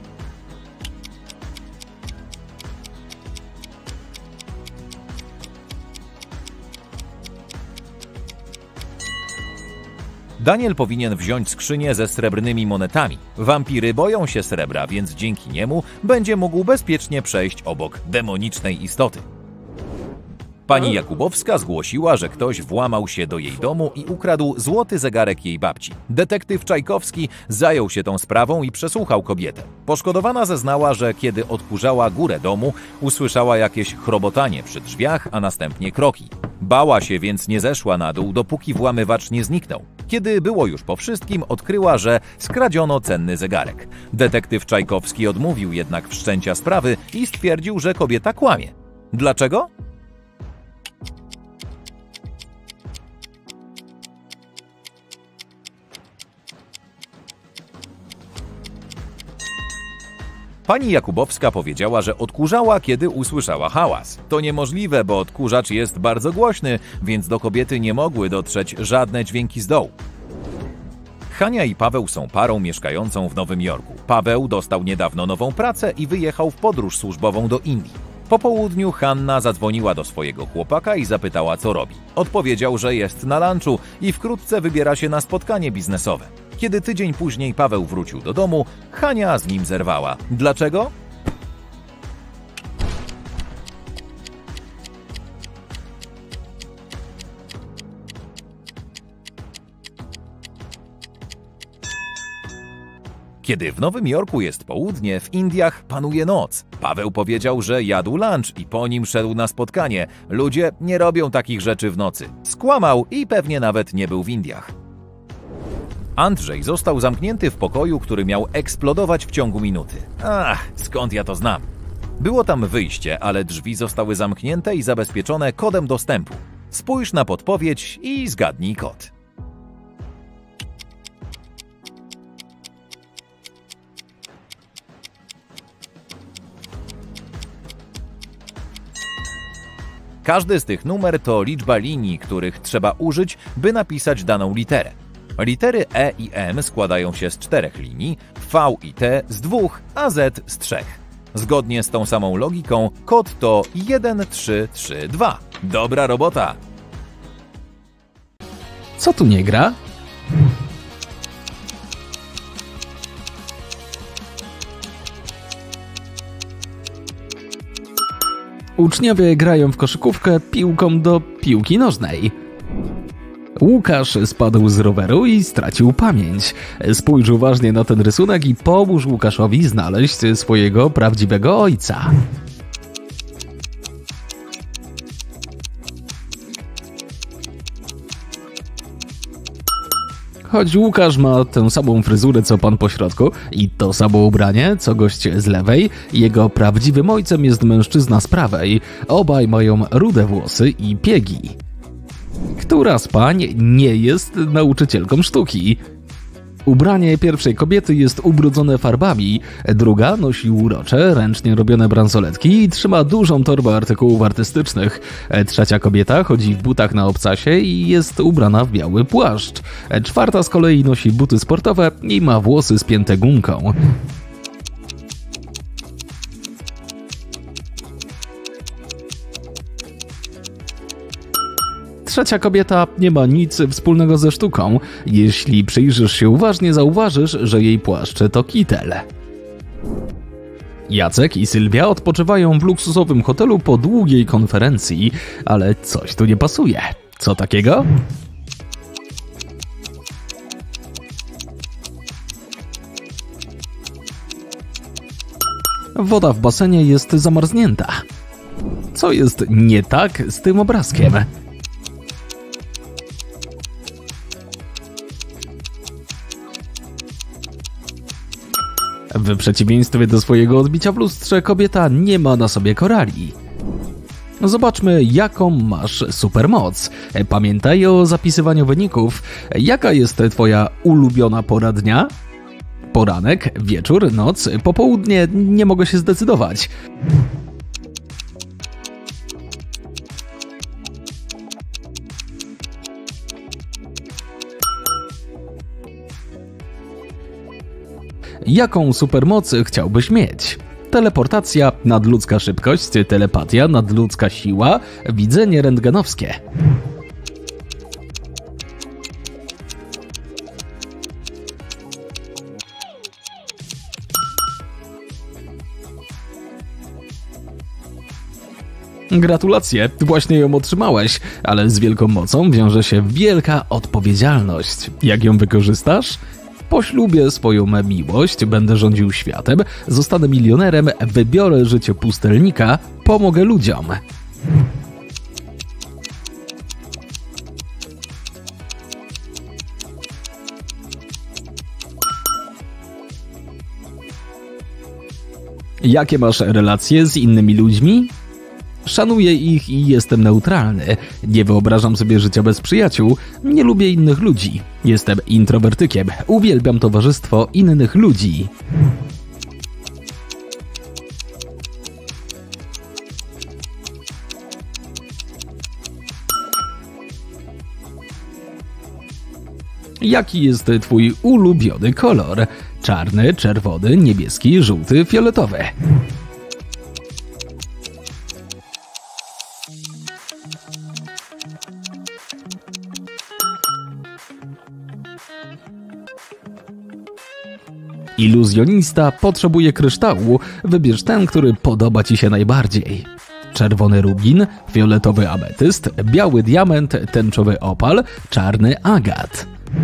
Daniel powinien wziąć skrzynię ze srebrnymi monetami. Wampiry boją się srebra, więc dzięki niemu będzie mógł bezpiecznie przejść obok demonicznej istoty. Pani Jakubowska zgłosiła, że ktoś włamał się do jej domu i ukradł złoty zegarek jej babci. Detektyw Czajkowski zajął się tą sprawą i przesłuchał kobietę. Poszkodowana zeznała, że kiedy odkurzała górę domu, usłyszała jakieś chrobotanie przy drzwiach, a następnie kroki. Bała się, więc nie zeszła na dół, dopóki włamywacz nie zniknął. Kiedy było już po wszystkim, odkryła, że skradziono cenny zegarek. Detektyw Czajkowski odmówił jednak wszczęcia sprawy i stwierdził, że kobieta kłamie. Dlaczego? Pani Jakubowska powiedziała, że odkurzała, kiedy usłyszała hałas. To niemożliwe, bo odkurzacz jest bardzo głośny, więc do kobiety nie mogły dotrzeć żadne dźwięki z dołu. Hania i Paweł są parą mieszkającą w Nowym Jorku. Paweł dostał niedawno nową pracę i wyjechał w podróż służbową do Indii. Po południu Hanna zadzwoniła do swojego chłopaka i zapytała, co robi. Odpowiedział, że jest na lunchu i wkrótce wybiera się na spotkanie biznesowe. Kiedy tydzień później Paweł wrócił do domu, Hania z nim zerwała. Dlaczego? Kiedy w Nowym Jorku jest południe, w Indiach panuje noc. Paweł powiedział, że jadł lunch i po nim szedł na spotkanie. Ludzie nie robią takich rzeczy w nocy. Skłamał i pewnie nawet nie był w Indiach. Andrzej został zamknięty w pokoju, który miał eksplodować w ciągu minuty. Ach, skąd ja to znam? Było tam wyjście, ale drzwi zostały zamknięte i zabezpieczone kodem dostępu. Spójrz na podpowiedź i zgadnij kod. Każdy z tych numer to liczba linii, których trzeba użyć, by napisać daną literę. Litery E i M składają się z 4 linii, V i T z 2, a Z z 3. Zgodnie z tą samą logiką kod to 1332. Dobra robota! Co tu nie gra? Uczniowie grają w koszykówkę piłką do piłki nożnej. Łukasz spadł z roweru i stracił pamięć. Spójrz uważnie na ten rysunek i pomóż Łukaszowi znaleźć swojego prawdziwego ojca. Choć Łukasz ma tę samą fryzurę co pan po środku i to samo ubranie co gość z lewej, jego prawdziwym ojcem jest mężczyzna z prawej. Obaj mają rude włosy i piegi. Która z pań nie jest nauczycielką sztuki? Ubranie pierwszej kobiety jest ubrudzone farbami, druga nosi urocze, ręcznie robione bransoletki i trzyma dużą torbę artykułów artystycznych. Trzecia kobieta chodzi w butach na obcasie i jest ubrana w biały płaszcz. Czwarta z kolei nosi buty sportowe i ma włosy spięte gumką. Trzecia kobieta nie ma nic wspólnego ze sztuką. Jeśli przyjrzysz się uważnie, zauważysz, że jej płaszcz to kitel. Jacek i Sylwia odpoczywają w luksusowym hotelu po długiej konferencji, ale coś tu nie pasuje. Co takiego? Woda w basenie jest zamarznięta. Co jest nie tak z tym obrazkiem? W przeciwieństwie do swojego odbicia w lustrze, kobieta nie ma na sobie korali. Zobaczmy, jaką masz supermoc. Pamiętaj o zapisywaniu wyników. Jaka jest twoja ulubiona pora dnia? Poranek, wieczór, noc, popołudnie, nie mogę się zdecydować. Jaką supermoc chciałbyś mieć? Teleportacja, nadludzka szybkość, telepatia, nadludzka siła, widzenie rentgenowskie. Gratulacje, właśnie ją otrzymałeś, ale z wielką mocą wiąże się wielka odpowiedzialność. Jak ją wykorzystasz? Poślubię swoją miłość, będę rządził światem, zostanę milionerem, wybiorę życie pustelnika, pomogę ludziom. Jakie masz relacje z innymi ludźmi? Szanuję ich i jestem neutralny. Nie wyobrażam sobie życia bez przyjaciół. Nie lubię innych ludzi. Jestem introwertykiem. Uwielbiam towarzystwo innych ludzi. Jaki jest twój ulubiony kolor? Czarny, czerwony, niebieski, żółty, fioletowy. Iluzjonista potrzebuje kryształu. Wybierz ten, który podoba ci się najbardziej. Czerwony rubin, fioletowy ametyst, biały diament, tęczowy opal, czarny agat.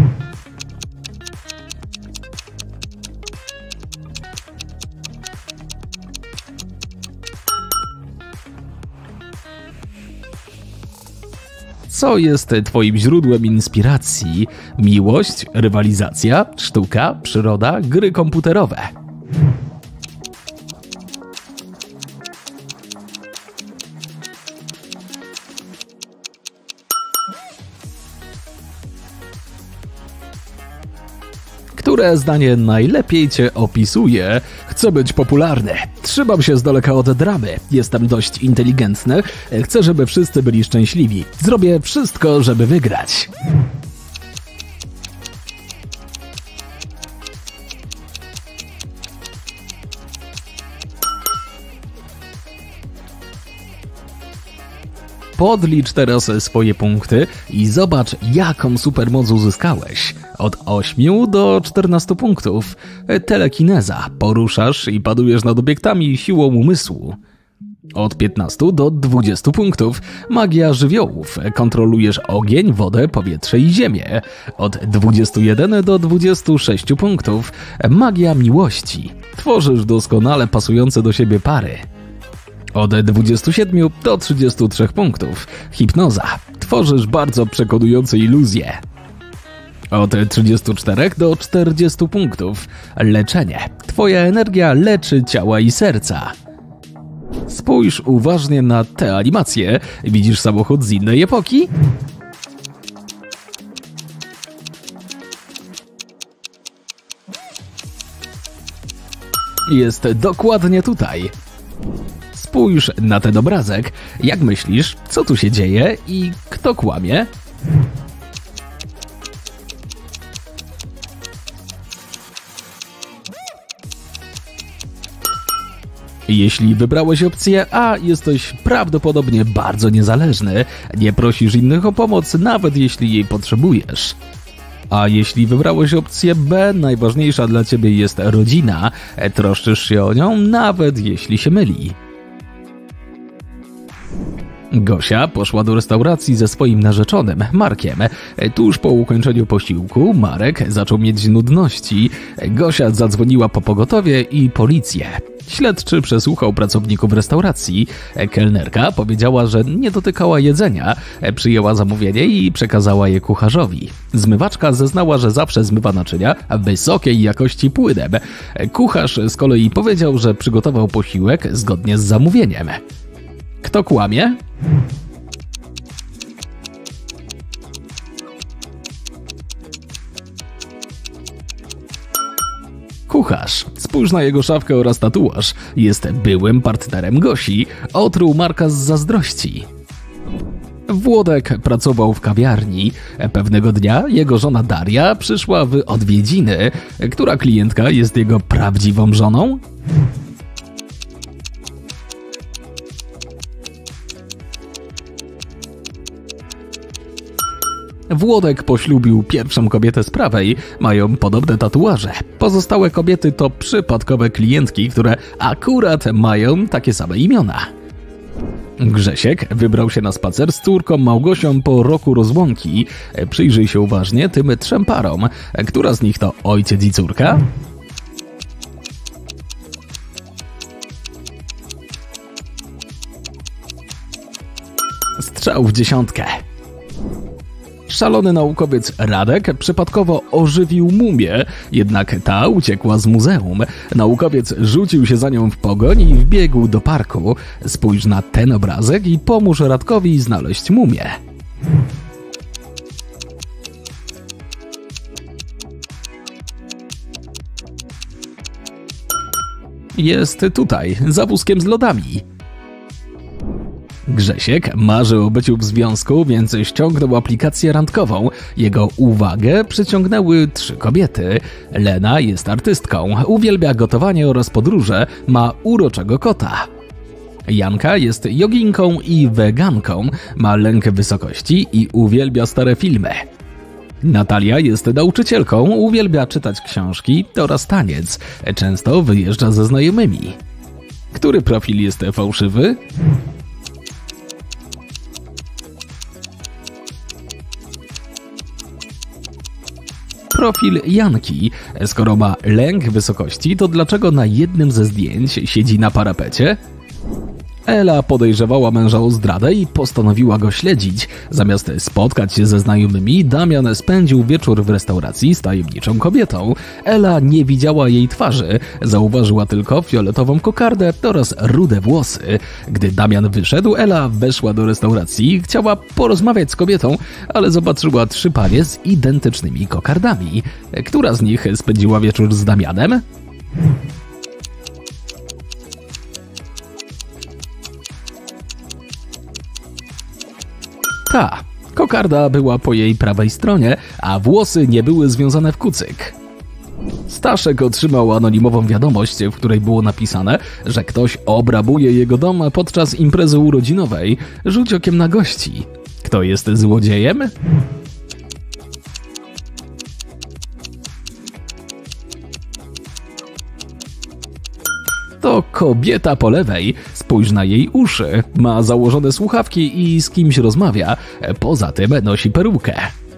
Co jest twoim źródłem inspiracji? Miłość, rywalizacja, sztuka, przyroda, gry komputerowe. Które zdanie najlepiej cię opisuje? Chcę być popularny. Trzymam się z daleka od dramy. Jestem dość inteligentny. Chcę, żeby wszyscy byli szczęśliwi. Zrobię wszystko, żeby wygrać. Podlicz teraz swoje punkty i zobacz, jaką supermoc uzyskałeś. Od 8 do 14 punktów. Telekineza. Poruszasz i panujesz nad obiektami siłą umysłu. Od 15 do 20 punktów. Magia żywiołów. Kontrolujesz ogień, wodę, powietrze i ziemię. Od 21 do 26 punktów. Magia miłości. Tworzysz doskonale pasujące do siebie pary. Od 27 do 33 punktów. Hipnoza. Tworzysz bardzo przekonujące iluzje. Od 34 do 40 punktów. Leczenie. Twoja energia leczy ciała i serca. Spójrz uważnie na tę animację. Widzisz samochód z innej epoki? Jest dokładnie tutaj. Spójrz na ten obrazek. Jak myślisz, co tu się dzieje i kto kłamie? Jeśli wybrałeś opcję A, jesteś prawdopodobnie bardzo niezależny. Nie prosisz innych o pomoc, nawet jeśli jej potrzebujesz. A jeśli wybrałeś opcję B, najważniejsza dla ciebie jest rodzina. Troszczysz się o nią, nawet jeśli się myli. Gosia poszła do restauracji ze swoim narzeczonym, Markiem. Tuż po ukończeniu posiłku Marek zaczął mieć nudności. Gosia zadzwoniła po pogotowie i policję. Śledczy przesłuchał pracowników restauracji. Kelnerka powiedziała, że nie dotykała jedzenia. Przyjęła zamówienie i przekazała je kucharzowi. Zmywaczka zeznała, że zawsze zmywa naczynia wysokiej jakości płynem. Kucharz z kolei powiedział, że przygotował posiłek zgodnie z zamówieniem. Kto kłamie? Kucharz. Spójrz na jego szafkę oraz tatuaż. Jest byłym partnerem Gosi. Otruł Marka z zazdrości. Włodek pracował w kawiarni. Pewnego dnia jego żona Daria przyszła w odwiedziny. Która klientka jest jego prawdziwą żoną? Włodek poślubił pierwszą kobietę z prawej, mają podobne tatuaże. Pozostałe kobiety to przypadkowe klientki, które akurat mają takie same imiona. Grzesiek wybrał się na spacer z córką Małgosią po roku rozłąki. Przyjrzyj się uważnie tym 3 parom. Która z nich to ojciec i córka? Strzał w dziesiątkę. Szalony naukowiec Radek przypadkowo ożywił mumię, jednak ta uciekła z muzeum. Naukowiec rzucił się za nią w pogoń i wbiegł do parku. Spójrz na ten obrazek i pomóż Radkowi znaleźć mumię. Jest tutaj, za wózkiem z lodami. Grzesiek marzy o byciu w związku, więc ściągnął aplikację randkową. Jego uwagę przyciągnęły 3 kobiety. Lena jest artystką, uwielbia gotowanie oraz podróże, ma uroczego kota. Janka jest joginką i weganką, ma lęk wysokości i uwielbia stare filmy. Natalia jest nauczycielką, uwielbia czytać książki oraz taniec. Często wyjeżdża ze znajomymi. Który profil jest fałszywy? Profil Janki. Skoro ma lęk wysokości, to dlaczego na jednym ze zdjęć siedzi na parapecie? Ela podejrzewała męża o zdradę i postanowiła go śledzić. Zamiast spotkać się ze znajomymi, Damian spędził wieczór w restauracji z tajemniczą kobietą. Ela nie widziała jej twarzy, zauważyła tylko fioletową kokardę oraz rude włosy. Gdy Damian wyszedł, Ela weszła do restauracji i chciała porozmawiać z kobietą, ale zobaczyła 3 panie z identycznymi kokardami. Która z nich spędziła wieczór z Damianem? Ta. Kokarda była po jej prawej stronie, a włosy nie były związane w kucyk. Staszek otrzymał anonimową wiadomość, w której było napisane, że ktoś obrabuje jego dom podczas imprezy urodzinowej. Rzuć okiem na gości. Kto jest złodziejem? To kobieta po lewej. Spójrz na jej uszy. Ma założone słuchawki i z kimś rozmawia. Poza tym nosi perukę.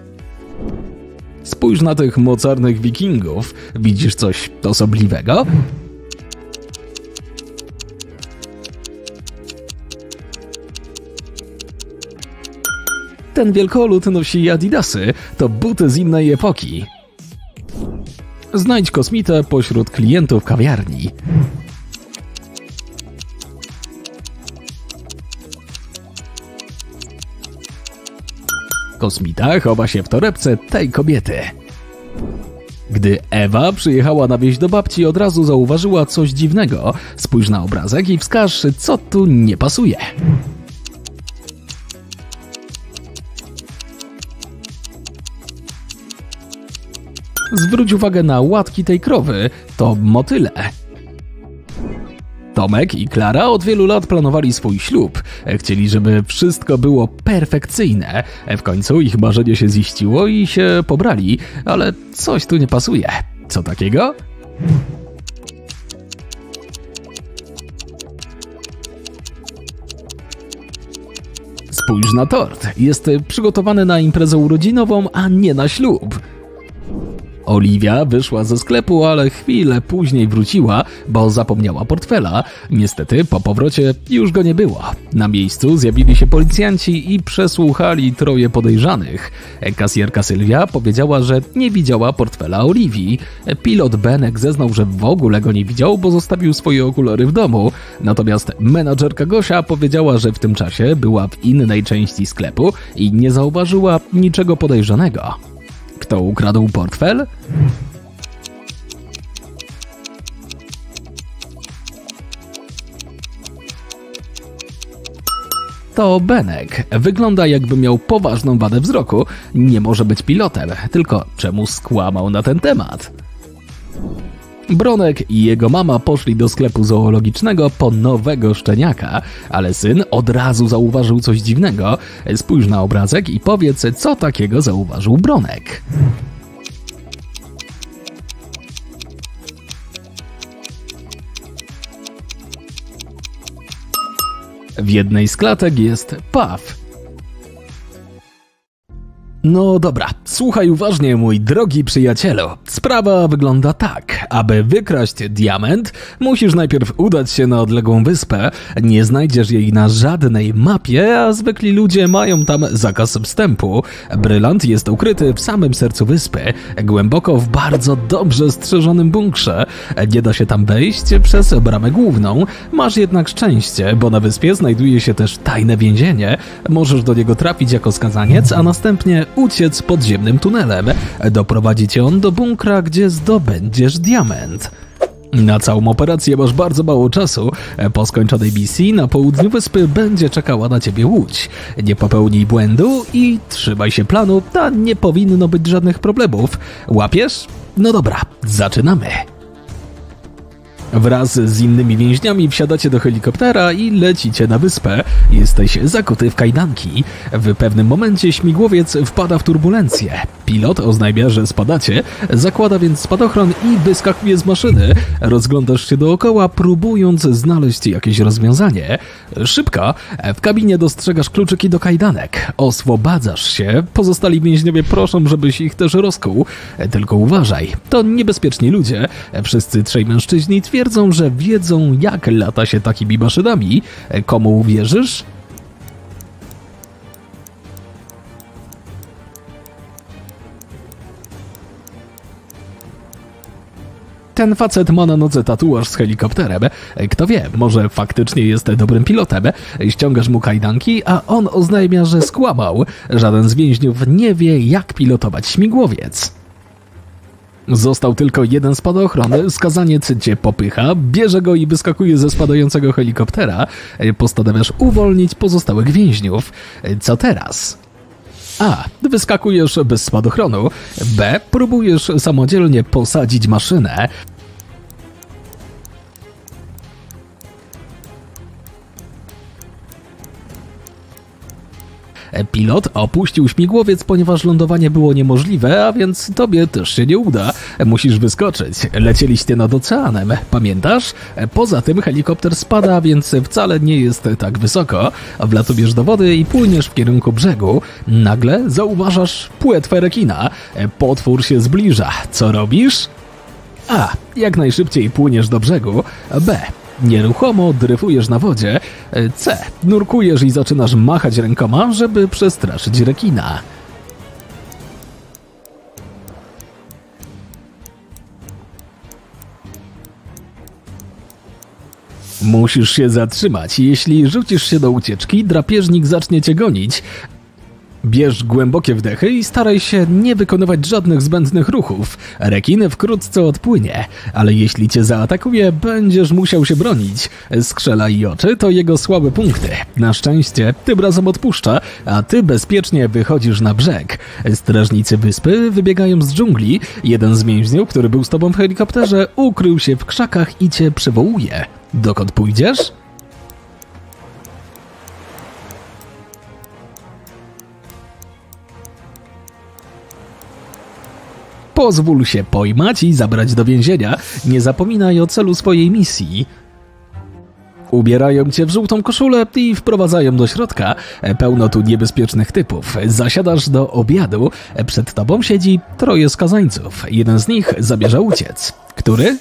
Spójrz na tych mocarnych wikingów. Widzisz coś osobliwego? Ten wielkolud nosi adidasy. To buty z innej epoki. Znajdź kosmitę pośród klientów kawiarni. Kosmita chowa się w torebce tej kobiety. Gdy Ewa przyjechała na wieś do babci, od razu zauważyła coś dziwnego. Spójrz na obrazek i wskaż, co tu nie pasuje. Zwróć uwagę na łatki tej krowy. To motyle. Tomek i Klara od wielu lat planowali swój ślub. Chcieli, żeby wszystko było perfekcyjne. W końcu ich marzenie się ziściło i się pobrali, ale coś tu nie pasuje. Co takiego? Spójrz na tort. Jest przygotowany na imprezę urodzinową, a nie na ślub. Oliwia wyszła ze sklepu, ale chwilę później wróciła, bo zapomniała portfela. Niestety po powrocie już go nie było. Na miejscu zjawili się policjanci i przesłuchali troje podejrzanych. Kasjerka Sylwia powiedziała, że nie widziała portfela Oliwii. Pilot Benek zeznał, że w ogóle go nie widział, bo zostawił swoje okulary w domu. Natomiast menadżerka Gosia powiedziała, że w tym czasie była w innej części sklepu i nie zauważyła niczego podejrzanego. Kto ukradł portfel? To Benek. Wygląda, jakby miał poważną wadę wzroku. Nie może być pilotem. Tylko czemu skłamał na ten temat? Bronek i jego mama poszli do sklepu zoologicznego po nowego szczeniaka, ale syn od razu zauważył coś dziwnego. Spójrz na obrazek i powiedz, co takiego zauważył Bronek. W jednej z klatek jest paw. No dobra, słuchaj uważnie, mój drogi przyjacielu. Sprawa wygląda tak. Aby wykraść diament, musisz najpierw udać się na odległą wyspę. Nie znajdziesz jej na żadnej mapie, a zwykli ludzie mają tam zakaz wstępu. Brylant jest ukryty w samym sercu wyspy, głęboko w bardzo dobrze strzeżonym bunkrze. Nie da się tam wejść przez bramę główną. Masz jednak szczęście, bo na wyspie znajduje się też tajne więzienie. Możesz do niego trafić jako skazaniec, a następnie uciec podziemnym tunelem. Doprowadzi cię on do bunkra, gdzie zdobędziesz diament. Na całą operację masz bardzo mało czasu. Po skończonej misji na południu wyspy będzie czekała na ciebie łódź. Nie popełnij błędu i trzymaj się planu, a nie powinno być żadnych problemów. Łapiesz? No dobra, zaczynamy. Wraz z innymi więźniami wsiadacie do helikoptera i lecicie na wyspę. Jesteś zakuty w kajdanki. W pewnym momencie śmigłowiec wpada w turbulencję. Pilot oznajmia, że spadacie, zakłada więc spadochron i wyskakuje z maszyny. Rozglądasz się dookoła, próbując znaleźć jakieś rozwiązanie. Szybko, w kabinie dostrzegasz kluczyki do kajdanek. Oswobadzasz się. Pozostali więźniowie proszą, żebyś ich też rozkuł. Tylko uważaj, to niebezpieczni ludzie. Wszyscy trzej mężczyźni twierdzą, że wiedzą, jak lata się takimi maszynami. Komu uwierzysz? Ten facet ma na nodze tatuaż z helikopterem. Kto wie, może faktycznie jest dobrym pilotem. Ściągasz mu kajdanki, a on oznajmia, że skłamał. Żaden z więźniów nie wie, jak pilotować śmigłowiec. Został tylko jeden spadochron, skazaniec cię popycha, bierze go i wyskakuje ze spadającego helikoptera. Postanawiasz uwolnić pozostałych więźniów. Co teraz? A. Wyskakujesz bez spadochronu. B. Próbujesz samodzielnie posadzić maszynę. Pilot opuścił śmigłowiec, ponieważ lądowanie było niemożliwe, a więc tobie też się nie uda. Musisz wyskoczyć. Lecieliście nad oceanem, pamiętasz? Poza tym helikopter spada, więc wcale nie jest tak wysoko. Wlatujesz do wody i płyniesz w kierunku brzegu. Nagle zauważasz płetwę rekina. Potwór się zbliża. Co robisz? A. Jak najszybciej płyniesz do brzegu. B. Nieruchomo dryfujesz na wodzie. C. Nurkujesz i zaczynasz machać rękoma, żeby przestraszyć rekina. Musisz się zatrzymać. Jeśli rzucisz się do ucieczki, drapieżnik zacznie cię gonić. Bierz głębokie wdechy i staraj się nie wykonywać żadnych zbędnych ruchów. Rekin wkrótce odpłynie, ale jeśli cię zaatakuje, będziesz musiał się bronić. Skrzela i oczy to jego słabe punkty. Na szczęście tym razem odpuszcza, a ty bezpiecznie wychodzisz na brzeg. Strażnicy wyspy wybiegają z dżungli. Jeden z więźniów, który był z tobą w helikopterze, ukrył się w krzakach i cię przywołuje. Dokąd pójdziesz? Pozwól się pojmać i zabrać do więzienia. Nie zapominaj o celu swojej misji. Ubierają cię w żółtą koszulę i wprowadzają do środka. Pełno tu niebezpiecznych typów. Zasiadasz do obiadu. Przed tobą siedzi 3 skazańców. Jeden z nich zamierza uciec. Który?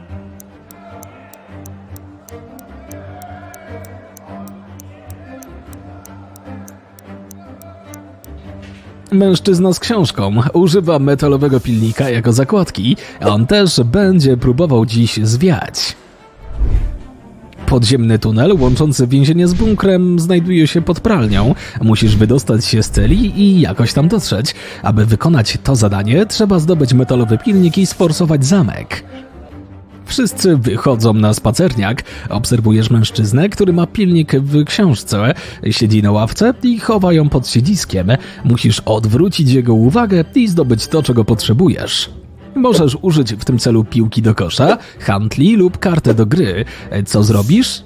Mężczyzna z książką używa metalowego pilnika jako zakładki. On też będzie próbował dziś zwiać. Podziemny tunel łączący więzienie z bunkrem znajduje się pod pralnią. Musisz wydostać się z celi i jakoś tam dotrzeć. Aby wykonać to zadanie, trzeba zdobyć metalowy pilnik i sforsować zamek. Wszyscy wychodzą na spacerniak. Obserwujesz mężczyznę, który ma pilnik w książce. Siedzi na ławce i chowa ją pod siedziskiem. Musisz odwrócić jego uwagę i zdobyć to, czego potrzebujesz. Możesz użyć w tym celu piłki do kosza, handli lub kartę do gry. Co zrobisz?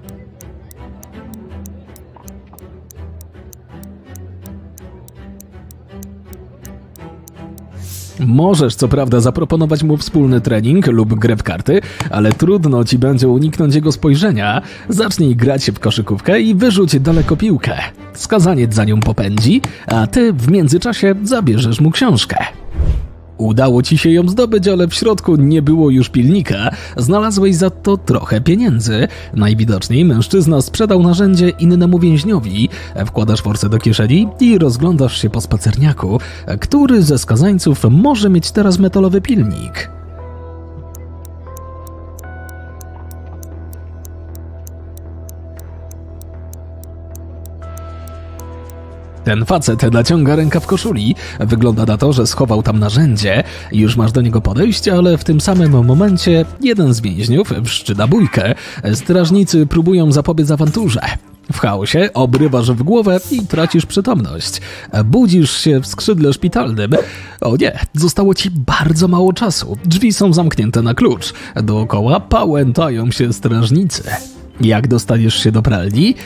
Możesz co prawda zaproponować mu wspólny trening lub grę w karty, ale trudno ci będzie uniknąć jego spojrzenia. Zacznij grać w koszykówkę i wyrzuć daleko piłkę. Skazaniec za nią popędzi, a ty w międzyczasie zabierzesz mu książkę. Udało ci się ją zdobyć, ale w środku nie było już pilnika. Znalazłeś za to trochę pieniędzy. Najwidoczniej mężczyzna sprzedał narzędzie innemu więźniowi. Wkładasz forsę do kieszeni i rozglądasz się po spacerniaku. Który ze skazańców może mieć teraz metalowy pilnik? Ten facet naciąga rękaw koszuli. Wygląda na to, że schował tam narzędzie. Już masz do niego podejść, ale w tym samym momencie jeden z więźniów wszczyna bójkę. Strażnicy próbują zapobiec awanturze. W chaosie obrywasz w głowę i tracisz przytomność. Budzisz się w skrzydle szpitalnym. O nie, zostało ci bardzo mało czasu. Drzwi są zamknięte na klucz. Dookoła pałętają się strażnicy. Jak dostaniesz się do pralni?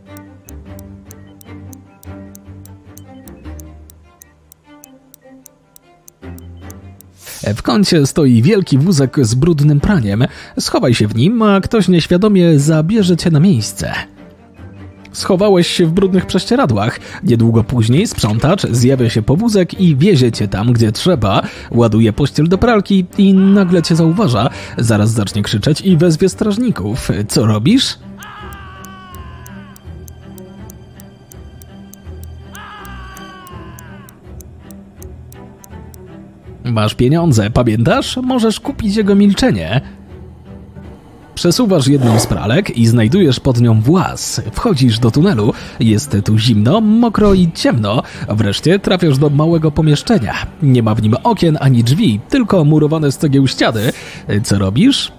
W kącie stoi wielki wózek z brudnym praniem. Schowaj się w nim, a ktoś nieświadomie zabierze cię na miejsce. Schowałeś się w brudnych prześcieradłach. Niedługo później sprzątacz zjawia się po wózek i wiezie cię tam, gdzie trzeba. Ładuje pościel do pralki i nagle cię zauważa. Zaraz zacznie krzyczeć i wezwie strażników. Co robisz? Masz pieniądze, pamiętasz? Możesz kupić jego milczenie. Przesuwasz jedną z pralek i znajdujesz pod nią włas. Wchodzisz do tunelu. Jest tu zimno, mokro i ciemno. Wreszcie trafiasz do małego pomieszczenia. Nie ma w nim okien ani drzwi, tylko murowane z cegieł ściany. Co robisz?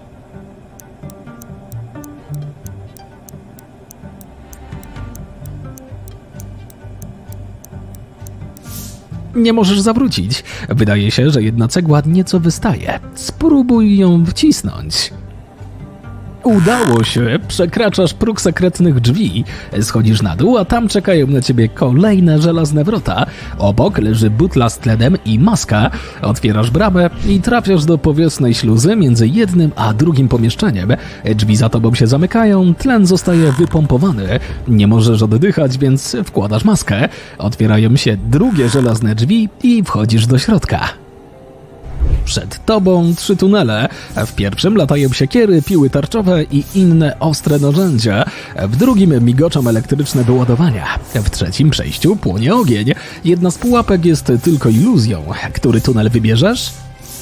Nie możesz zawrócić. Wydaje się, że jedna cegła nieco wystaje. Spróbuj ją wcisnąć. Udało się, przekraczasz próg sekretnych drzwi, schodzisz na dół, a tam czekają na ciebie kolejne żelazne wrota. Obok leży butla z tlenem i maska. Otwierasz bramę i trafiasz do powiesnej śluzy między jednym a drugim pomieszczeniem. Drzwi za tobą się zamykają, tlen zostaje wypompowany. Nie możesz oddychać, więc wkładasz maskę. Otwierają się drugie żelazne drzwi i wchodzisz do środka. Przed tobą 3 tunele. W pierwszym latają siekiery, piły tarczowe i inne ostre narzędzia. W drugim migoczą elektryczne wyładowania. W trzecim przejściu płonie ogień. Jedna z pułapek jest tylko iluzją. Który tunel wybierzesz?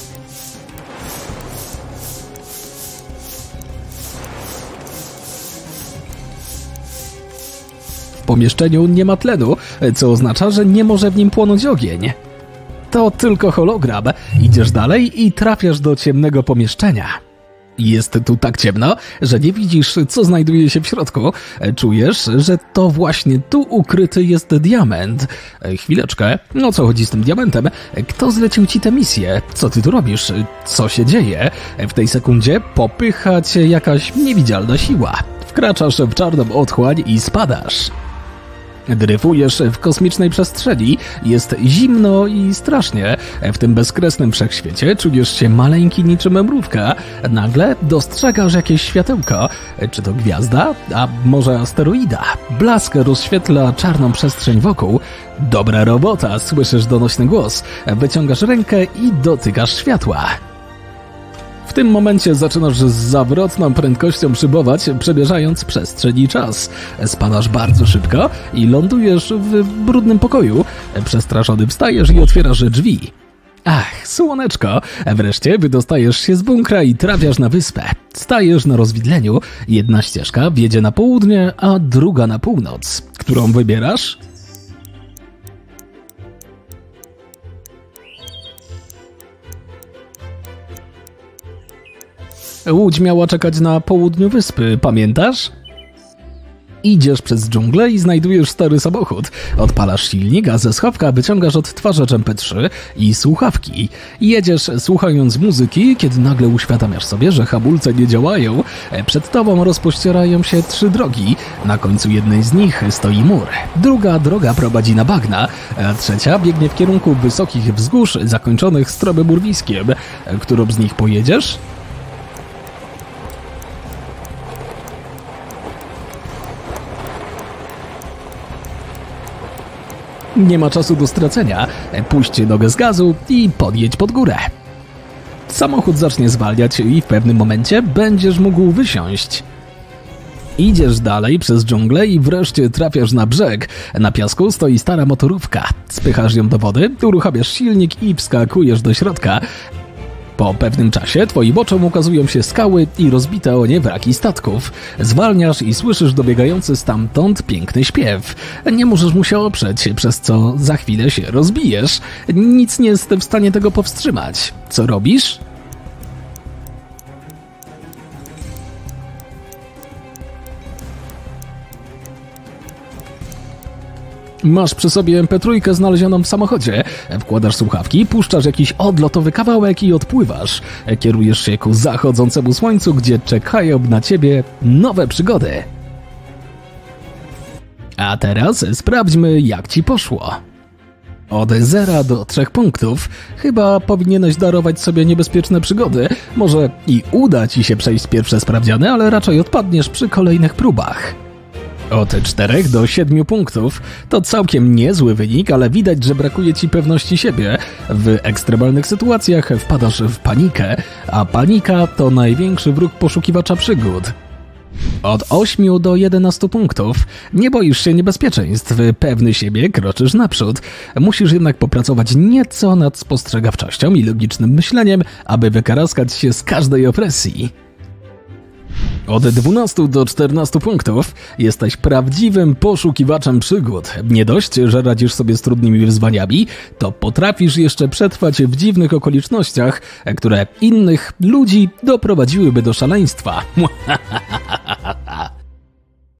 W pomieszczeniu nie ma tlenu, co oznacza, że nie może w nim płonąć ogień. To tylko hologram. Idziesz dalej i trafiasz do ciemnego pomieszczenia. Jest tu tak ciemno, że nie widzisz, co znajduje się w środku. Czujesz, że to właśnie tu ukryty jest diament. Chwileczkę, o co chodzi z tym diamentem? Kto zlecił ci tę misję? Co ty tu robisz? Co się dzieje? W tej sekundzie popycha cię jakaś niewidzialna siła. Wkraczasz w czarną otchłań i spadasz. Dryfujesz w kosmicznej przestrzeni, jest zimno i strasznie. W tym bezkresnym wszechświecie czujesz się maleńki niczym mrówka. Nagle dostrzegasz jakieś światełko. Czy to gwiazda? A może asteroida? Blask rozświetla czarną przestrzeń wokół. Dobra robota, słyszysz donośny głos. Wyciągasz rękę i dotykasz światła. W tym momencie zaczynasz z zawrotną prędkością szybować, przemierzając przestrzeń i czas. Spadasz bardzo szybko i lądujesz w brudnym pokoju. Przestraszony wstajesz i otwierasz drzwi. Ach, słoneczko! Wreszcie wydostajesz się z bunkra i trafiasz na wyspę. Stajesz na rozwidleniu. Jedna ścieżka wiedzie na południe, a druga na północ. Którą wybierasz? Łódź miała czekać na południu wyspy, pamiętasz? Idziesz przez dżunglę i znajdujesz stary samochód. Odpalasz silnik, a ze schowka wyciągasz odtwarzacz MP3 i słuchawki. Jedziesz słuchając muzyki, kiedy nagle uświadamiasz sobie, że hamulce nie działają. Przed tobą rozpościerają się 3 drogi. Na końcu jednej z nich stoi mur. Druga droga prowadzi na bagna, a trzecia biegnie w kierunku wysokich wzgórz zakończonych stromym urwiskiem. Którą z nich pojedziesz? Nie ma czasu do stracenia. Puść nogę z gazu i podjedź pod górę. Samochód zacznie zwalniać i w pewnym momencie będziesz mógł wysiąść. Idziesz dalej przez dżunglę i wreszcie trafiasz na brzeg. Na piasku stoi stara motorówka. Spychasz ją do wody, uruchamiasz silnik i wskakujesz do środka. Po pewnym czasie twoim oczom ukazują się skały i rozbite o nie wraki statków. Zwalniasz i słyszysz dobiegający stamtąd piękny śpiew. Nie możesz mu się oprzeć, przez co za chwilę się rozbijesz. Nic nie jest w stanie tego powstrzymać. Co robisz? Masz przy sobie MP3 znalezioną w samochodzie. Wkładasz słuchawki, puszczasz jakiś odlotowy kawałek i odpływasz. Kierujesz się ku zachodzącemu słońcu, gdzie czekają na ciebie nowe przygody. A teraz sprawdźmy, jak ci poszło. Od 0 do 3 punktów. Chyba powinieneś darować sobie niebezpieczne przygody. Może i uda ci się przejść pierwsze sprawdziany, ale raczej odpadniesz przy kolejnych próbach. Od 4 do 7 punktów. To całkiem niezły wynik, ale widać, że brakuje ci pewności siebie. W ekstremalnych sytuacjach wpadasz w panikę, a panika to największy wróg poszukiwacza przygód. Od 8 do 11 punktów. Nie boisz się niebezpieczeństw, pewny siebie kroczysz naprzód. Musisz jednak popracować nieco nad spostrzegawczością i logicznym myśleniem, aby wykaraskać się z każdej opresji. Od 12 do 14 punktów jesteś prawdziwym poszukiwaczem przygód. Nie dość, że radzisz sobie z trudnymi wyzwaniami, to potrafisz jeszcze przetrwać w dziwnych okolicznościach, które innych ludzi doprowadziłyby do szaleństwa.